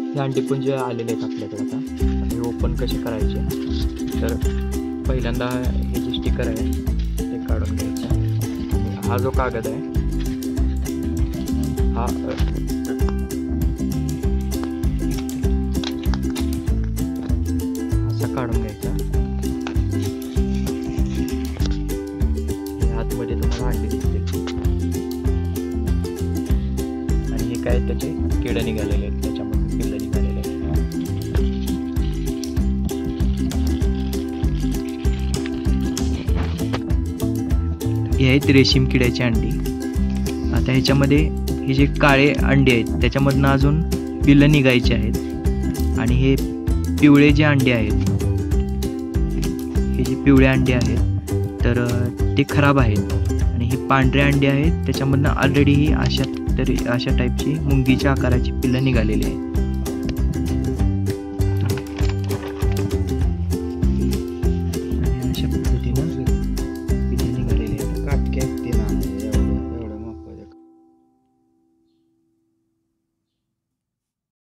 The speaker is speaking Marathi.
हे अंडीपुंज आलेले आहेत आपल्याकडे. आता हे ओपन कसे करायचे तर पहिल्यांदा हे जे स्टिकर आहे ते काढून घ्यायचं. हा जो कागद आहे हा असा काढून घ्यायचा. आतमध्ये तुम्हाला अंडी दिसते आणि हे काय त्याचे किडे निघालेले आहेत, त्याच्यामध्ये पिल्लं निघालेले आहेत. हे आहेत रेशीम किड्याची अंडी. आता ह्याच्यामध्ये हे जे काळे अंडे आहेत त्याच्यामधनं अजून पिल्लं निघायचे आहेत. आणि हे पिवळे जे अंडे आहेत, हे जे पिवळे अंडे आहेत तर ते खराब आहेत. आणि हे पांढरे अंडे आहेत त्याच्यामधनं ऑलरेडी ही अशा टाईपची मुंगीच्या आकाराची पिल्लं निघालेली आहेत.